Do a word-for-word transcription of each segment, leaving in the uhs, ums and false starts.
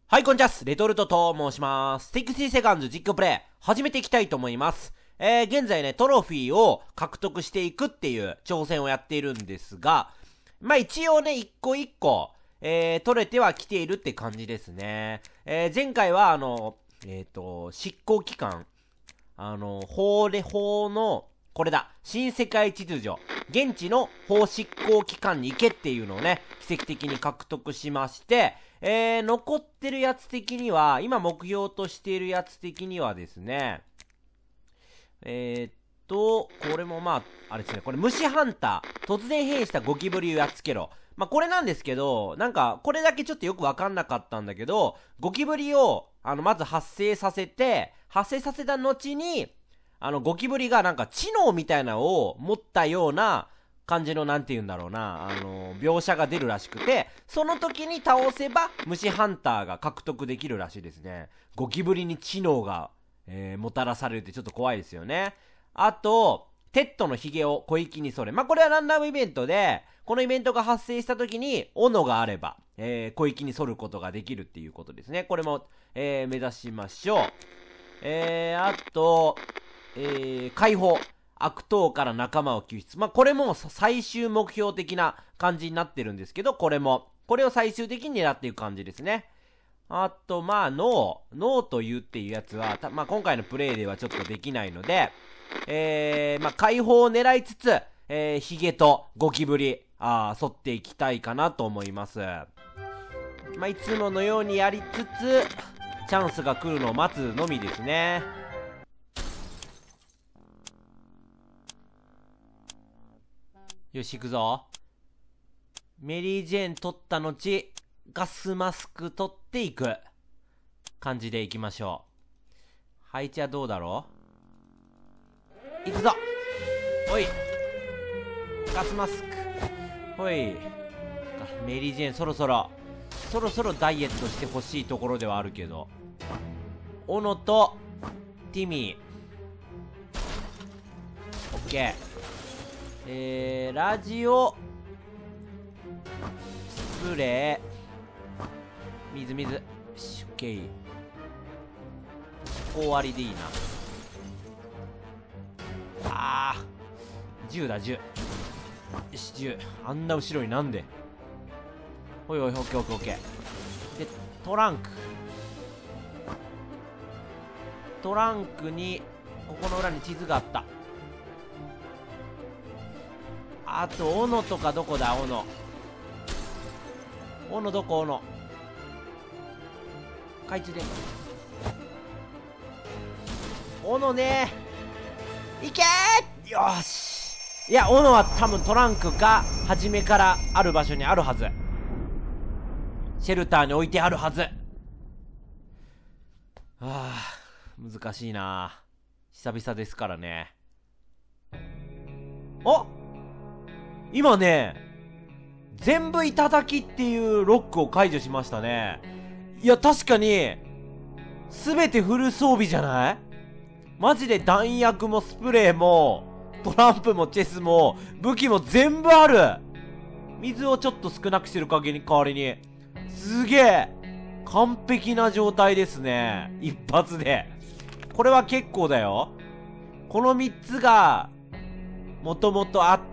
はい、こんにちは。レトルトと申します。ろくじゅうセカンド実況プレイ、始めていきたいと思います。えー、現在ね、トロフィーを獲得していくっていう挑戦をやっているんですが、まあ一応ね、一個一個、えー、取れてはきているって感じですね。えー、前回はあの、えっと、執行機関、あの、法で、法の、これだ、新世界秩序、現地の法執行機関に行けっていうのをね、奇跡的に獲得しまして、えー、残ってるやつ的には、今目標としているやつ的にはですね、えー、っと、これもまあ、あれですね、これ虫ハンター、突然変異したゴキブリをやっつけろ。まあこれなんですけど、なんか、これだけちょっとよくわかんなかったんだけど、ゴキブリを、あの、まず発生させて、発生させた後に、あの、ゴキブリがなんか知能みたいなのを持ったような感じの、なんて言うんだろうな、あの、描写が出るらしくて、その時に倒せば、虫ハンターが獲得できるらしいですね。ゴキブリに知能が、えー、もたらされるってちょっと怖いですよね。あと、テッドのヒゲを小粋に剃れ。まあ、これはランダムイベントで、このイベントが発生した時に、斧があれば、えー、小粋に剃ることができるっていうことですね。これも、えー、目指しましょう。えー、あと、えー、解放。悪党から仲間を救出。まあ、これも最終目標的な感じになってるんですけど、これも。これを最終的に狙っていく感じですね。あと、まあ、ノー。ノーというっていうやつは、まあ、今回のプレイではちょっとできないので、えー、まあ、解放を狙いつつ、えー、ヒゲとゴキブリ、あー、沿っていきたいかなと思います。まあ、いつものようにやりつつ、チャンスが来るのを待つのみですね。よし、行くぞ。メリージェーン取った後、ガスマスク取っていく感じでいきましょう。配置はどうだろう。行くぞ。おい。ガスマスク。おい。メリージェーンそろそろ、そろそろダイエットしてほしいところではあるけど。オノと、ティミー。オッケー。えー、ラジオ、スプレー、水水。よし、オッケー。終わりでいいな。あー、じゅうだ、じゅう。よし、じゅう。あんな後ろになんで。おいおい、オッケーオッケーオッケー。で、トランク。トランクに、ここの裏に地図があった。あと、斧とかどこだ、斧。斧どこ、斧。懐中電灯。斧ねー。いけー。よーし。いや、斧は多分トランクか、初めからある場所にあるはず。シェルターに置いてあるはず。はあ、難しいな。久々ですからね。あ、今ね、全部頂きっていうロックを解除しましたね。いや、確かに、すべてフル装備じゃない？マジで弾薬もスプレーも、トランプもチェスも、武器も全部ある。水をちょっと少なくしてる限り代わりに。すげえ。完璧な状態ですね。一発で。これは結構だよ。このみっつが、もともとあって、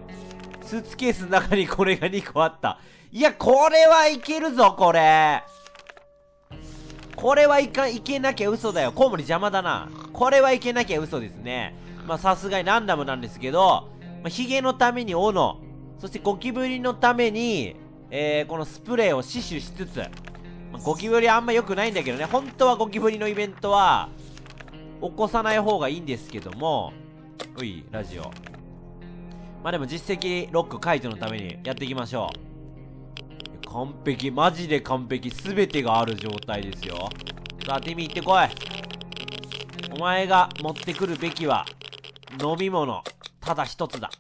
スーツケースの中にこれがにこあった。いや、これはいけるぞ、これ。これはいか、いけなきゃ嘘だよ。コウモリ邪魔だな。これはいけなきゃ嘘ですね。まあ、さすがにランダムなんですけど、まあ、ヒゲのために斧、そしてゴキブリのために、えー、このスプレーを死守しつつ、まあ、ゴキブリあんま良くないんだけどね。本当はゴキブリのイベントは、起こさない方がいいんですけども、うい、ラジオ。まあでも実績ロック解除のためにやっていきましょう。完璧、マジで完璧、すべてがある状態ですよ。さあ、ティミー行ってこい。お前が持ってくるべきは、飲み物、ただ一つだ。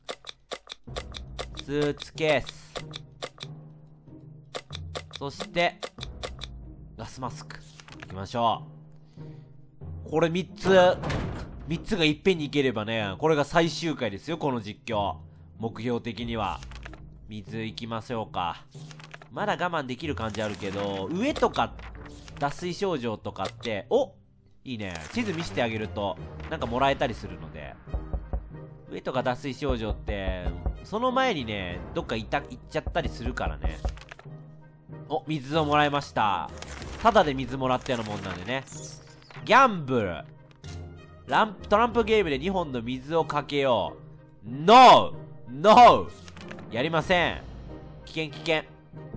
スーツケース。そして、ガスマスク。行きましょう。これみっつ、みっつがいっぺんにいければね、これが最終回ですよ、この実況。目標的には。水行きましょうか。 まだ我慢できる感じあるけど、上とか脱水症状とかって、お、いいね、地図見せてあげるとなんかもらえたりするので、上とか脱水症状ってその前にねどっか行った行っちゃったりするからね。お、水をもらいました。ただで水もらったようなもんなんでね。ギャンブル、ラントランプゲームでにほんの水をかけよう。 ノー ノー やりません。危険危険。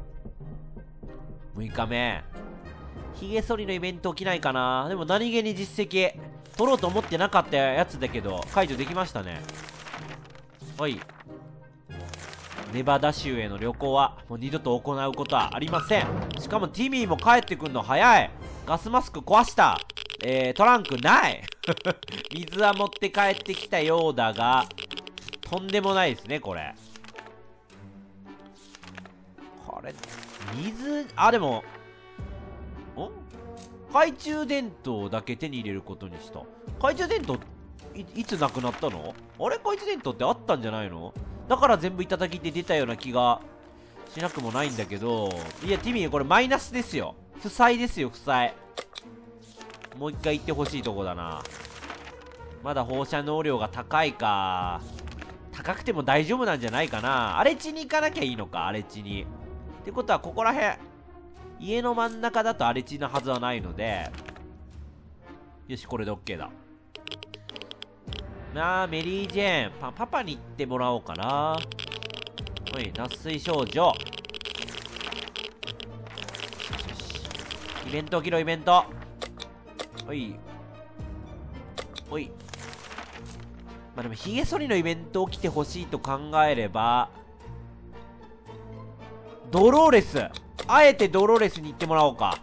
むいかめ、ヒゲ剃りのイベント起きないかな。でも何気に実績取ろうと思ってなかったやつだけど解除できましたね。はい、ネバダ州への旅行はもう二度と行うことはありません。しかもティミーも帰ってくんの早い。ガスマスク壊した。えー、トランクない水は持って帰ってきたようだがとんでもないですねこれ。これ水、あ、でもん懐中電灯だけ手に入れることにした。懐中電灯 い, いつなくなったの？あれ、懐中電灯ってあったんじゃないの？だから全部いただきって出たような気がしなくもないんだけど。いやティミーこれマイナスですよ。負債ですよ負債。もう一回行ってほしいとこだな。まだ放射能量が高いか。高くても大丈夫なんじゃないかな。荒れ地に行かなきゃいいのか、荒れ地に。ってことはここらへん家の真ん中だと荒れ地なはずはないので、よしこれで OK だなあ。メリー・ジェーン パ, パパに行ってもらおうかな。おい、脱水少女。よし、イベント起きろイベント。おいおい、まあでもヒゲ剃りのイベント起きてほしいと考えればドローレス、あえてドローレスに行ってもらおうか。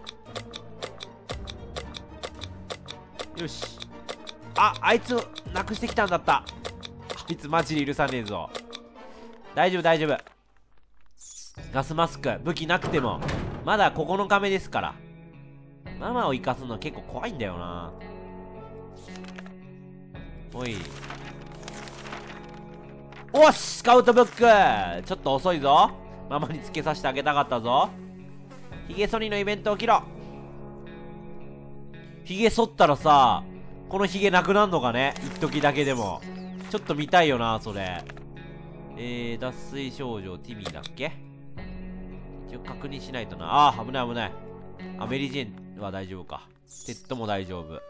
よし、あ、あいつなくしてきたんだった。あいつマジで許さねえぞ。大丈夫大丈夫。ガスマスク武器なくてもまだここのかめですから。ママを生かすの結構怖いんだよな。おい、おっし、スカウトブックちょっと遅いぞ。ママにつけさせてあげたかったぞ。ヒゲ剃りのイベント起きろ。ヒゲ剃ったらさ、このヒゲなくなんのかね、一時だけでも。ちょっと見たいよなそれ。えー、脱水症状ティミーだっけ。一応確認しないとな。あー、危ない危ない。アメリジェンは大丈夫か。テッドも大丈夫。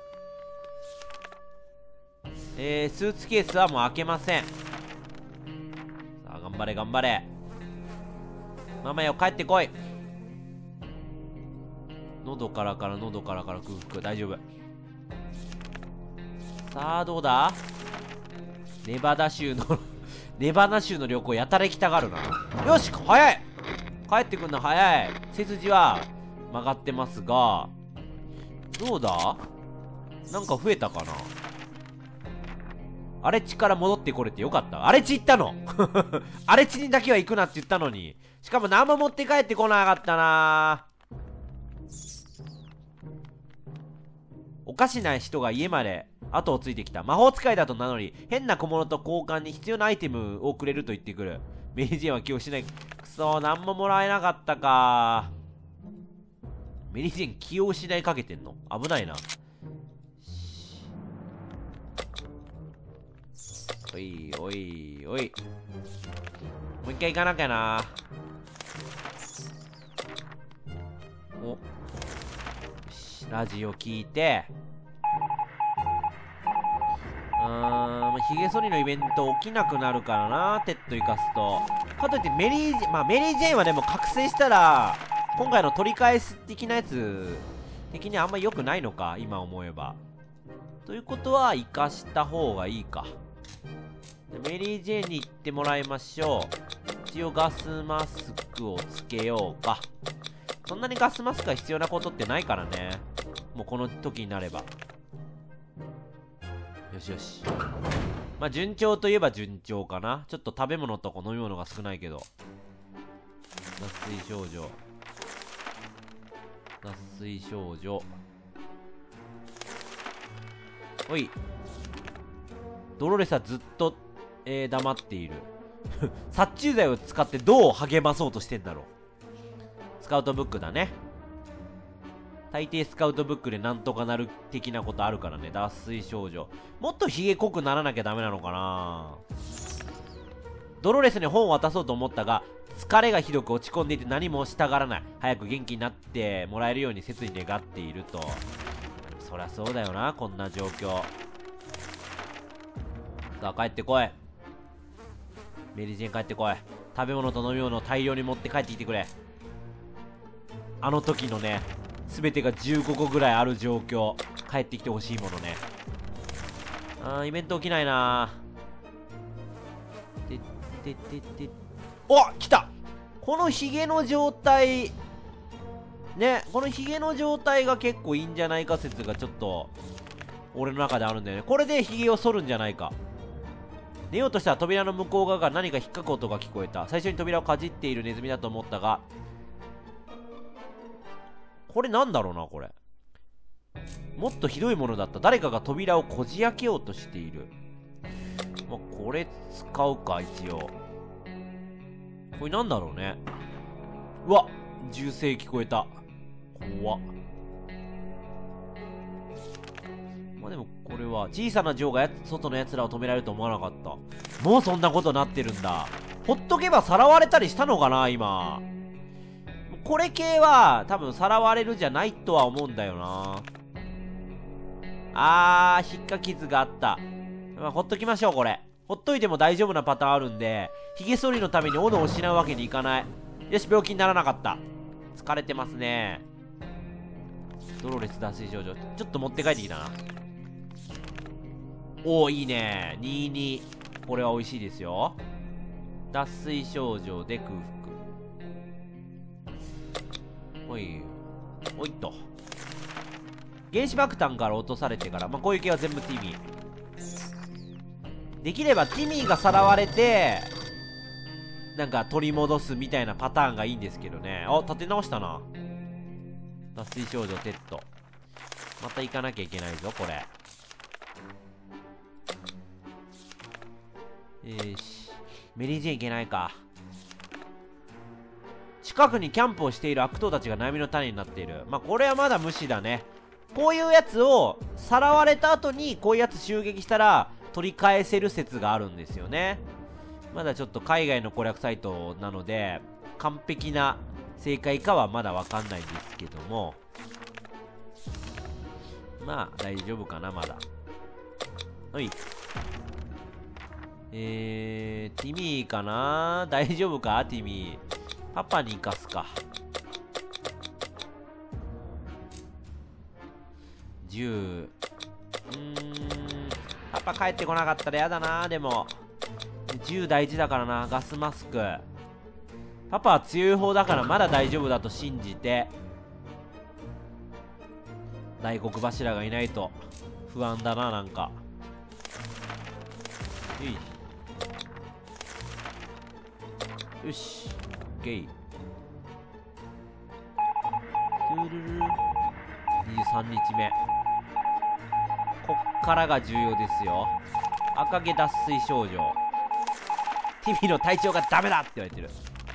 えー、スーツケースはもう開けません。さあ頑張れ頑張れ。ママよ帰ってこい。喉からから喉からから空腹大丈夫。さあどうだ。ネバダ州のネバダ州の旅行やたら行きたがるな。よし早い、帰ってくんの早い。背筋は曲がってますがどうだ、なんか増えたかな。荒れ地から戻ってこれてよかった。荒れ地行ったの荒れ地にだけは行くなって言ったのに、しかも何も持って帰ってこなかったな。おかしな人が家まで後をついてきた。魔法使いだと名乗り変な小物と交換に必要なアイテムをくれると言ってくる。メリージェーンは気をしない。くそー、何ももらえなかったか。メリージェーン気を失いかけてんの危ないな。おいおいおい、もう一回行かなきゃな。お、よし、ラジオ聞いて、うーん、ヒゲ剃りのイベント起きなくなるからな、テッド生かすと。かといってメリージェ、まあメリージェーンはでも覚醒したら今回の取り返す的なやつ的にあんま良くないのか今思えば。ということは生かした方がいいか。メリージェーンに行ってもらいましょう。一応ガスマスクをつけようか。そんなにガスマスクが必要なことってないからね、もうこの時になれば。よしよし、まあ順調といえば順調かな。ちょっと食べ物とか飲み物が少ないけど。脱水症状脱水症状おい、ドロレスはずっとえー、黙っている殺虫剤を使ってどう励まそうとしてんだろう。 スカウトブックだね。大抵スカウトブックでなんとかなる的なことあるからね。脱水少女。もっとヒゲ濃くならなきゃダメなのかな。ドロレスに本を渡そうと思ったが、疲れがひどく落ち込んでいて何もしたがらない。早く元気になってもらえるように切に願っていると。そりゃそうだよな、こんな状況。さあ、帰ってこい。メリージェン帰ってこい。食べ物と飲み物を大量に持って帰ってきてくれ。あの時のね、全てがじゅうごこぐらいある状況。帰ってきてほしいものね。あー、イベント起きないなー。てってってって。お、来た。このヒゲの状態ね、このヒゲの状態が結構いいんじゃないか説がちょっと俺の中であるんだよね。これでヒゲを剃るんじゃないか。寝ようとしたら扉の向こう側から何か引っかく音が聞こえた。最初に扉をかじっているネズミだと思ったが、これなんだろうな。これもっとひどいものだった。誰かが扉をこじ開けようとしている。まあ、これ使うか。一応これなんだろうね。うわ、銃声聞こえた。怖っ。まあでもこれは小さなジョーがや外のやつらを止められると思わなかった。もうそんなことなってるんだ。ほっとけばさらわれたりしたのかな。今これ系は多分さらわれるじゃないとは思うんだよな。あー、引っかき傷があった。まあ、ほっときましょう。これほっといても大丈夫なパターンあるんで、ヒゲ剃りのために斧を失うわけにいかない。よし、病気にならなかった。疲れてますね。ドロレス脱水症状ちょっと持って帰ってきたな。おお、いいね。にじゅうに。これは美味しいですよ。脱水症状で空腹。おいおいっと。原子爆弾から落とされてから、まあ、こういう系は全部ティミー。できればティミーがさらわれてなんか取り戻すみたいなパターンがいいんですけどね。あ、立て直したな。脱水少女テッド。また行かなきゃいけないぞこれ。よし、メリージェン行けないか。近くにキャンプをしている悪党たちが悩みの種になっている。まあこれはまだ無視だね。こういうやつをさらわれた後にこういうやつ襲撃したら取り返せる説があるんですよね。まだちょっと海外の攻略サイトなので完璧な正解かはまだわかんないんですけども、まあ大丈夫かな。まだはい。えー、ティミーかな。大丈夫かティミー。パパに行かすか。じゅう。うーん、パパ帰ってこなかったらやだな。でもじゅう大事だからな。ガスマスク。パパは強い方だからまだ大丈夫だと信じて。大黒柱がいないと不安だな。なんかよいよし、オッケー。にじゅうさんにちめ。こっからが重要ですよ。赤毛脱水症状。ティミーの体調がダメだって言われてる。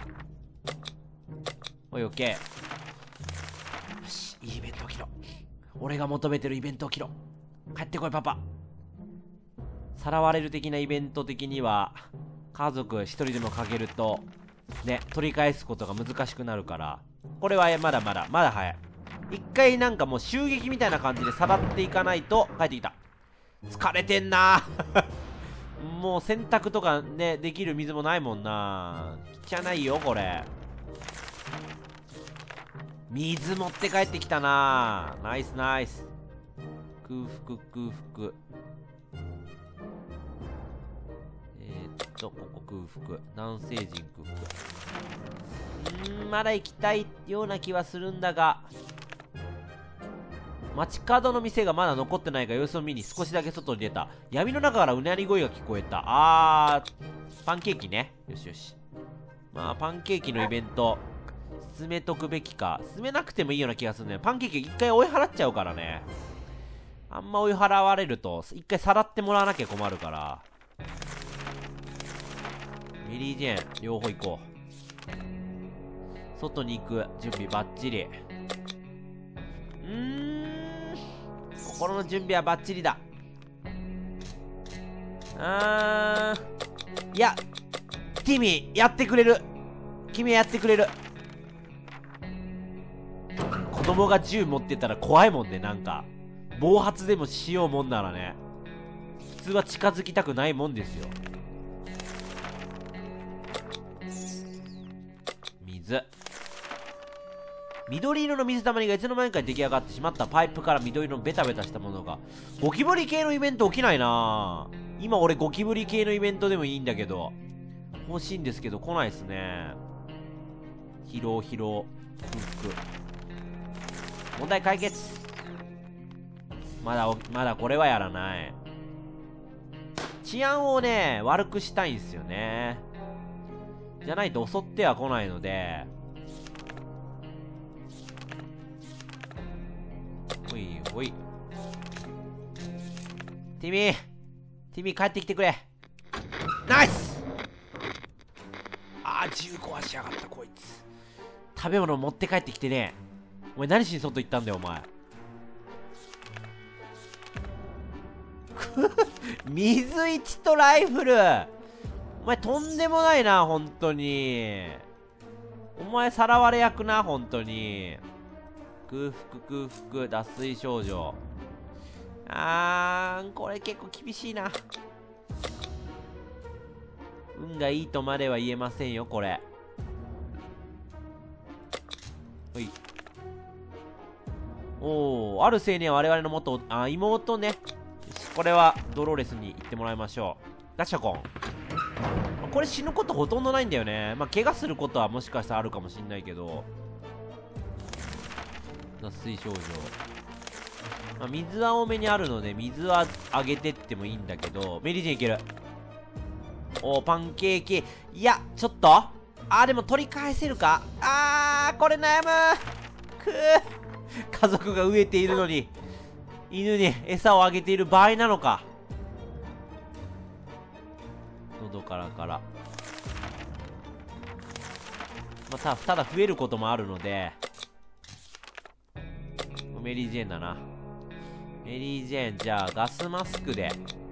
おい、オッケー。よし、いいイベント起きろ。俺が求めてるイベント起きろ。帰ってこいパパ。さらわれる的なイベント的には家族一人でもかけるとね、取り返すことが難しくなるから、これはまだまだまだ早い。一回なんかもう襲撃みたいな感じでさらっていかないと。帰ってきた。疲れてんなもう洗濯とかねできる水もないもんな。汚いよこれ。水持って帰ってきたな。ナイスナイス。空腹空腹。えー、っとここ空腹。南西人空腹。うーん、まだ行きたいような気はするんだが、街角の店がまだ残ってないか様子を見に少しだけ外に出た。闇の中からうなり声が聞こえた。あー、パンケーキね。よしよし。まあパンケーキのイベント進めとくべきか。進めなくてもいいような気がするね。パンケーキ一回追い払っちゃうからね。あんま追い払われると一回さらってもらわなきゃ困るから。メリージェーン両方行こう。 外に行く準備バッチリ。うーん、心の準備はバッチリだ。あー、いや、ティミーやってくれる。君はやってくれる。子供が銃持ってたら怖いもんね。なんか暴発でもしようもんならね、普通は近づきたくないもんですよ。水、緑色の水たまりがいつの間にか出来上がってしまった。パイプから緑色のベタベタしたものが。ゴキブリ系のイベント起きないなぁ。今俺ゴキブリ系のイベントでもいいんだけど、欲しいんですけど来ないっすね。疲労疲労フック。問題解決。まだまだこれはやらない。治安をね悪くしたいんすよね。じゃないと襲っては来ないので。ほいほい。ティミーティミー帰ってきてくれ。ナイス。あー、銃壊しやがったこいつ。食べ物持って帰ってきてね。お前何しに外行ったんだよお前。水一とライフル、お前とんでもないな本当に。お前さらわれ役な本当に。空腹空腹脱水症状。あー、これ結構厳しいな。運がいいとまでは言えませんよこれ。ほい。おお、ある青年は我々の元、あ、妹ね。これはドローレスに行ってもらいましょう。ガシャコン。これ死ぬことほとんどないんだよね。まあ怪我することはもしかしたらあるかもしんないけど。脱水症状。まあ、水は多めにあるので水はあげてってもいいんだけど。メリージェンいける。おー、パンケーキ。いやちょっと、あーでも取り返せるか。あー、これ悩む。くー、家族が飢えているのに犬に餌をあげている場合なのか。喉からからまあ、たただ増えることもあるので、メリージェーンだな。メリージェーン、じゃあガスマスクで。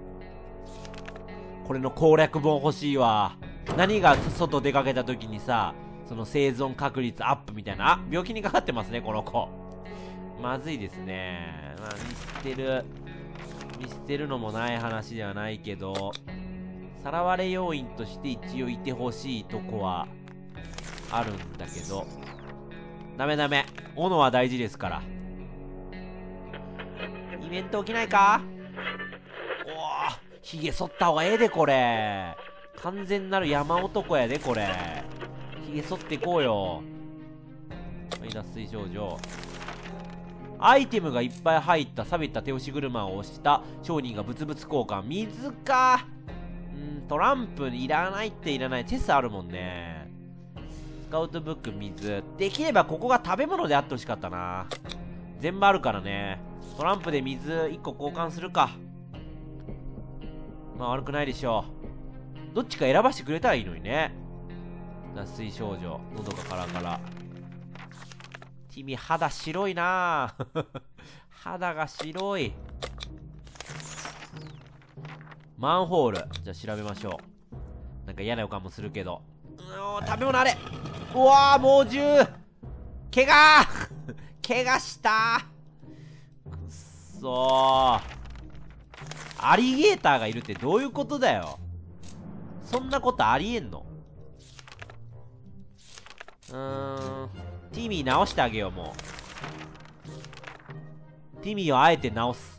これの攻略本欲しいわ。何が外出かけた時にさ、その生存確率アップみたいな。あ、病気にかかってますねこの子。まずいですね。まあ見捨てる見捨てるのもない話ではないけど、さらわれ要因として一応いてほしいとこはあるんだけど、ダメダメ、斧は大事ですから。イベント起きないか。おお、ひげ剃った方がええでこれ。完全なる山男やでこれ。ひげ剃っていこうよ。はい、脱水症状。アイテムがいっぱい入った錆びた手押し車を押した商人がブツブツ交換。水か。んー、トランプいらないっていらない。チェスあるもんね。スカウトブック水。できればここが食べ物であってほしかったな。全部あるからね。トランプで水いっこ交換するか。まあ悪くないでしょう。どっちか選ばしてくれたらいいのにね。脱水症状、喉がカラカラ。君肌白いな肌が白い。マンホール、じゃあ調べましょう。なんか嫌な予感もするけど。うーん、食べ物あれ。うわー、猛獣。怪我怪我したくっそー。アリゲーターがいるってどういうことだよ。そんなことありえんの。うーん、ティミー直してあげよう。もうティミーをあえて直す。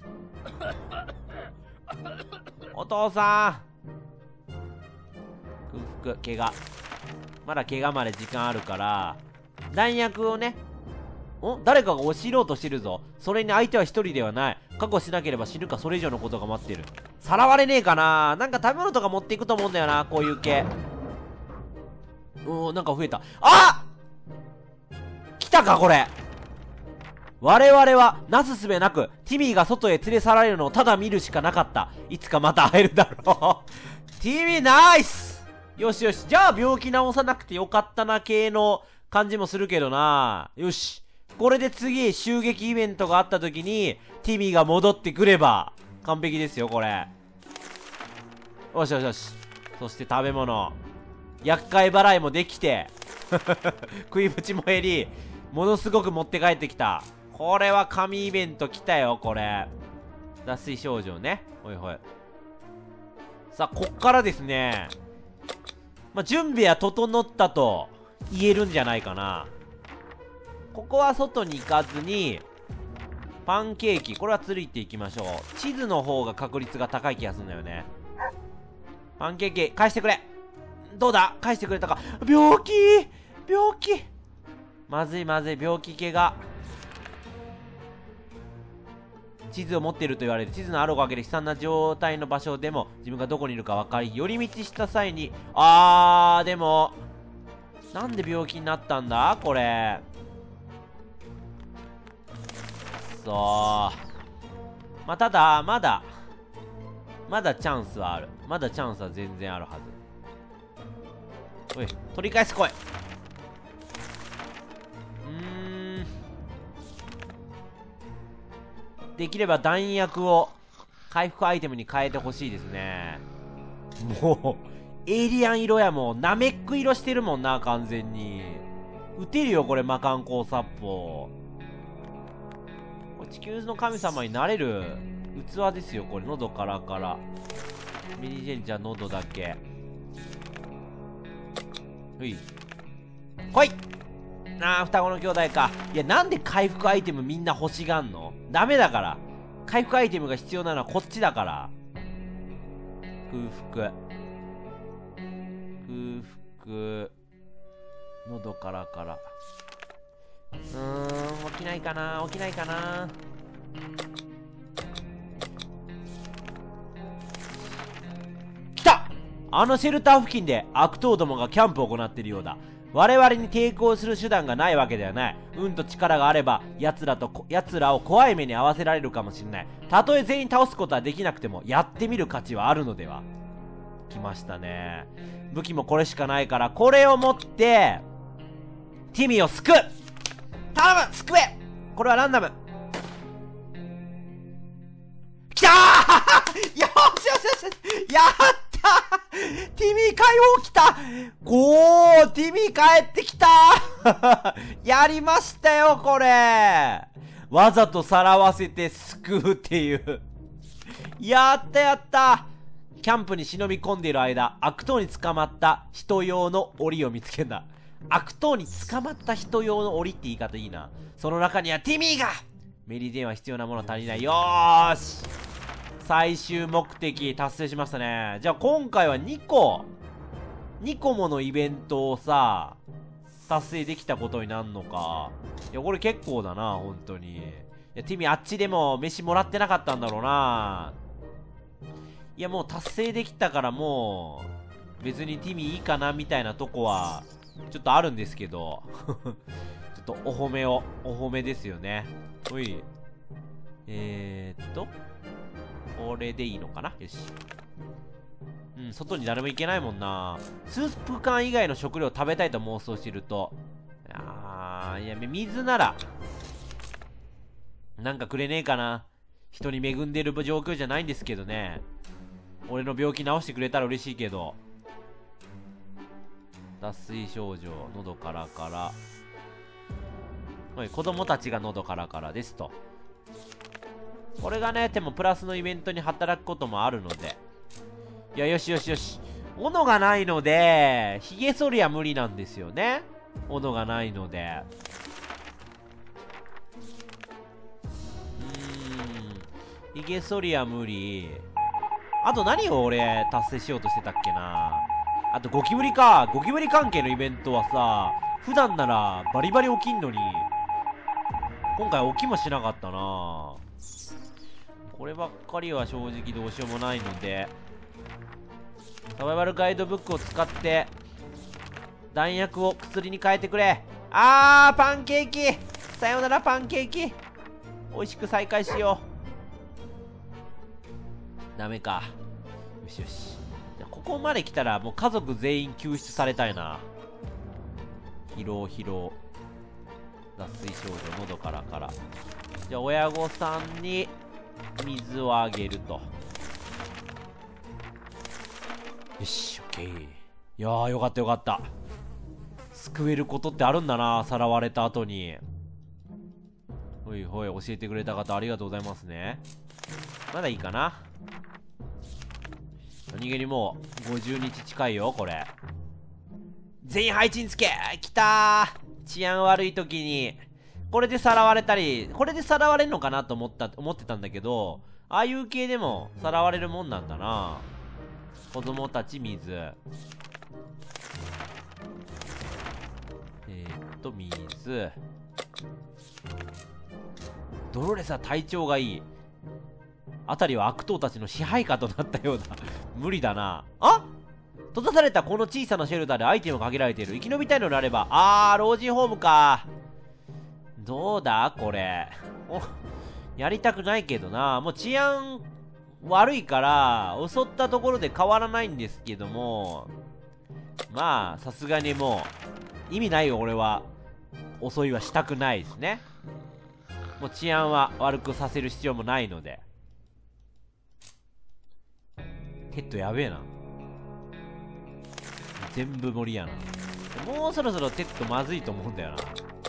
お父さん、空腹、怪我。まだ怪我まで時間あるから弾薬をね。お、誰かが押し入ろうとしてるぞ。それに相手は一人ではない。確保しなければ死ぬかそれ以上のことが待ってる。さらわれねえかな。なんか食べ物とか持っていくと思うんだよな、こういう系。おー、なんか増えた。あっ、来たかこれ。我々はなすすべなくティミーが外へ連れ去られるのをただ見るしかなかった。いつかまた会えるだろうティミーナイス。よしよし、じゃあ病気治さなくてよかったな系の感じもするけどな。よし。これで次、襲撃イベントがあった時に、ティミーが戻ってくれば、完璧ですよ、これ。よしよしよし。そして食べ物。厄介払いもできて、食いぶちも減り、ものすごく持って帰ってきた。これは神イベント来たよ、これ。脱水症状ね。ほいほい。さあ、こっからですね。まあ、準備は整ったと言えるんじゃないかな。ここは外に行かずに、パンケーキ、これはついていきましょう。地図の方が確率が高い気がするんだよね。パンケーキ、返してくれ。どうだ返してくれたか。病気病気まずいまずい、病気系が。地図を持っていると言われる。地図のあるおかげで悲惨な状態の場所でも自分がどこにいるか分かり、寄り道した際に、あー、でも、なんで病気になったんだこれ。そう。まあ、ただ、まだ、まだチャンスはある。まだチャンスは全然あるはず。おい、取り返す来い。できれば弾薬を回復アイテムに変えてほしいですね。もうエイリアン色やもん。ナメック色してるもんな、完全に。撃てるよこれ、魔漢光殺法。これ地球の神様になれる器ですよこれ。喉からからミニジェンじゃ喉だけ。ほい来い。あー、双子の兄弟か。いや、なんで回復アイテムみんな欲しがんの？ダメだから。回復アイテムが必要なのはこっちだから。空腹。空腹。喉からから。うーん、起きないかな起きないかな来た！あのシェルター付近で悪党どもがキャンプを行っているようだ。我々に抵抗する手段がないわけではない。運と力があれば奴らと奴らを怖い目に遭わせられるかもしれない。たとえ全員倒すことはできなくてもやってみる価値はあるのでは。来ましたね。武器もこれしかないから、これを持ってティミを救う。頼む、救え。これはランダム。きたーよしよしよし、やったティミー解放来た。ごー、ティミー帰ってきたやりましたよこれ。わざとさらわせて救うっていうやったやった。キャンプに忍び込んでいる間、悪党に捕まった人用の檻を見つけんだ。悪党に捕まった人用の檻って言い方いいな。その中にはティミーが。メリーデンは必要なもの足りない。よーし、最終目的達成しましたね。じゃあ今回はにこにこものイベントをさ達成できたことになるのか。いやこれ結構だな本当に。いやティミあっちでも飯もらってなかったんだろうな。いやもう達成できたからもう別にティミいいかなみたいなとこはちょっとあるんですけどちょっとお褒めをお褒めですよね。おいえーっとこれでいいのかな。よし。うん、外に誰も行けないもんな。スープ缶以外の食料を食べたいと妄想してると。あー、いや、水なら、なんかくれねえかな。人に恵んでる状況じゃないんですけどね。俺の病気治してくれたら嬉しいけど。脱水症状、喉からから。おい、子供たちが喉からからですと。これがね、でもプラスのイベントに働くこともあるので。いや、よしよしよし。斧がないので、髭剃りは無理なんですよね。斧がないので。うーん。髭剃りは無理。あと何を俺達成しようとしてたっけな。あとゴキブリか。ゴキブリ関係のイベントはさ、普段ならバリバリ起きんのに、今回起きもしなかったな。こればっかりは正直どうしようもないので、サバイバルガイドブックを使って弾薬を薬に変えてくれ。あー、パンケーキ、さよならパンケーキ。美味しく再開しよう。ダメか。よしよし。じゃあここまで来たらもう家族全員救出されたいな。 疲労疲労。脱水症状、喉からから。じゃあ親御さんに水をあげると。よし、オッケー。いやー、よかったよかった。救えることってあるんだな、さらわれた後に。ほいほい、教えてくれた方ありがとうございますね。まだいいかな。何気にもうごじゅうにち近いよ、これ。全員配置につけ。きたー。治安悪い時にこれでさらわれたり、これでさらわれるのかなと思った思ってたんだけど、ああいう系でもさらわれるもんなんだな。子供たち水。えー、っと水。ドロレスは体調がいい。あたりは悪党たちの支配下となったようだ。無理だな。あ、閉ざされたこの小さなシェルターでアイテムが限られている。生き延びたいのであれば。あー、老人ホームか。どうだこれ。お、やりたくないけどな。もう治安悪いから襲ったところで変わらないんですけども、まあさすがにもう意味ないよ。俺は襲いはしたくないですね。もう治安は悪くさせる必要もないので。テッドやべえな。全部盛りやな。もうそろそろテッドまずいと思うんだよな。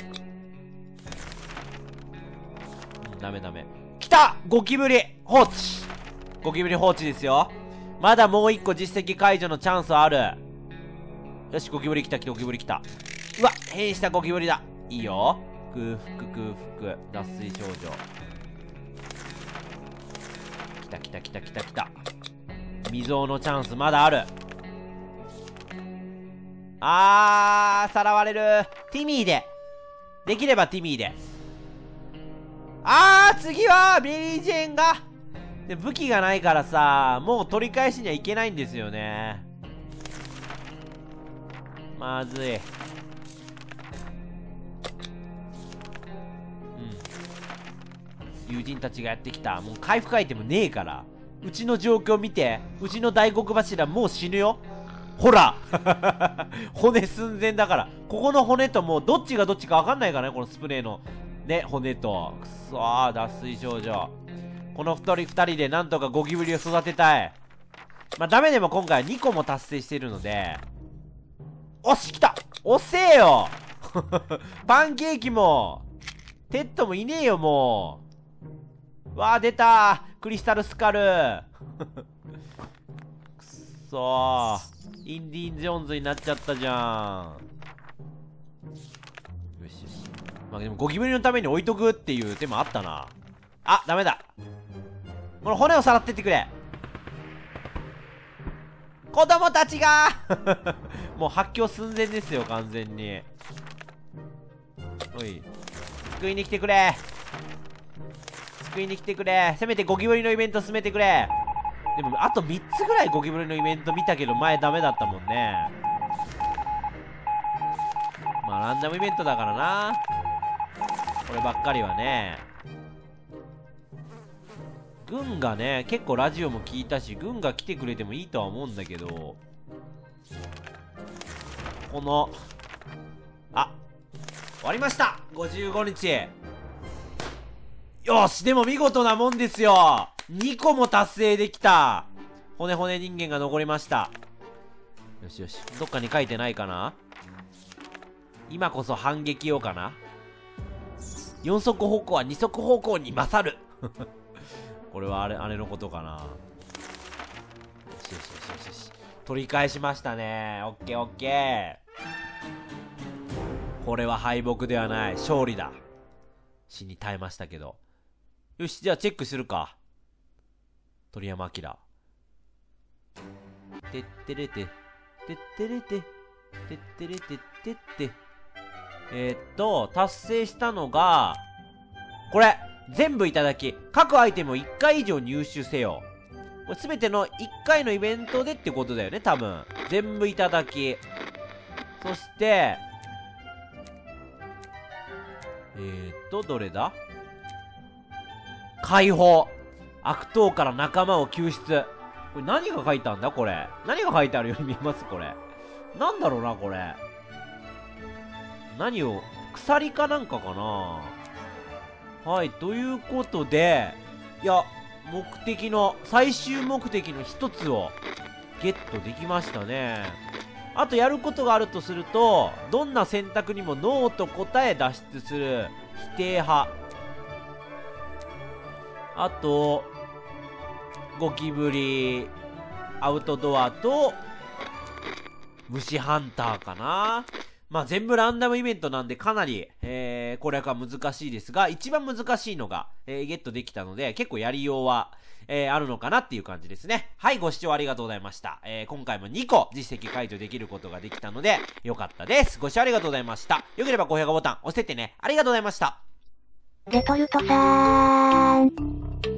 うん、ダメダメ。来た！ゴキブリ放置。ゴキブリ放置ですよ。まだもう一個実績解除のチャンスある。よし、ゴキブリ来た、ゴキブリ来た。うわ、変異したゴキブリだ。いいよ。空腹空腹脱水症状。来た来た来た来た来た。未曾有のチャンスまだある。あー、さらわれる。ティミーで。できればティミーで。あー、次はメリージェーンが。で、武器がないからさ、もう取り返しにはいけないんですよね。まずい。うん。友人たちがやってきた。もう回復アイテムねえから。うちの状況見て。うちの大黒柱もう死ぬよ。ほら骨寸前だから。ここの骨ともうどっちがどっちか分かんないからね、このスプレーのね、骨と。くそー、脱水症状。この二人二人でなんとかゴキブリを育てたい。まあダメでも今回はにこも達成してるので。おし、来た。遅えよパンケーキもテッドもいねえよ、もう。わー、出たー、クリスタルスカルくそー、インディーン・ジョーンズになっちゃったじゃん。よしよし。まあでもゴキブリのために置いとくっていう手もあったな。あ、ダメだ。この骨をさらってってくれ。子供たちがもう発狂寸前ですよ、完全に。おい、救いに来てくれ。救いに来てくれ。せめてゴキブリのイベント進めてくれ。でもあとみっつぐらいゴキブリのイベント見たけど前ダメだったもんね。まあランダムイベントだからな、こればっかりはね。軍がね、結構ラジオも聞いたし、軍が来てくれてもいいとは思うんだけど、このあ、終わりました、ごじゅうごにち。よし、でも見事なもんですよ。にこも達成できた。骨骨人間が残りました。よしよし、どっかに書いてないかな。今こそ反撃をかな。よん足歩行はに足歩行に勝るこれはあれ、あれのことかな。よしよしよしよしよし、取り返しましたね。オッケーオッケー。これは敗北ではない、勝利だ。死に耐えましたけど。よし、じゃあチェックするか。鳥山明。てってれて、てってれて、てってれてってって。えー、っと、達成したのが、これ、全部いただき。各アイテムをいっかい以上入手せよ。これすべてのいっかいのイベントでってことだよね、多分。全部いただき。そして、えー、っと、どれだ？解放。悪党から仲間を救出。これ何が書いてあるんだこれ。何が書いてあるように見えますこれ。なんだろうな、これ。 何を、鎖かなんかかな。はい、ということで、いや、目的の、最終目的の一つをゲットできましたね。あとやることがあるとすると、どんな選択にもノーと答え脱出する否定派。あと、ゴキブリ、アウトドアと、虫ハンターかな。まあ全部ランダムイベントなんでかなり、えー、攻略は難しいですが、一番難しいのが、えー、ゲットできたので、結構やりようは、えー、あるのかなっていう感じですね。はい、ご視聴ありがとうございました。えー、今回もにこ実績解除できることができたので、よかったです。ご視聴ありがとうございました。よければ高評価ボタン押してってね。ありがとうございました。 レトルトさーん。